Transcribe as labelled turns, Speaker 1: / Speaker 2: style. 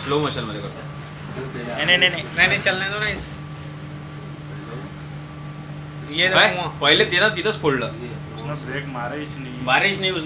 Speaker 1: Slow motion मध्ये करतो.
Speaker 2: नहीं चलने दो ना इस ये
Speaker 1: पहिले तिथंच फोडलं.
Speaker 3: उसने ब्रेक मारा ही नहीं.
Speaker 1: बारिश नाही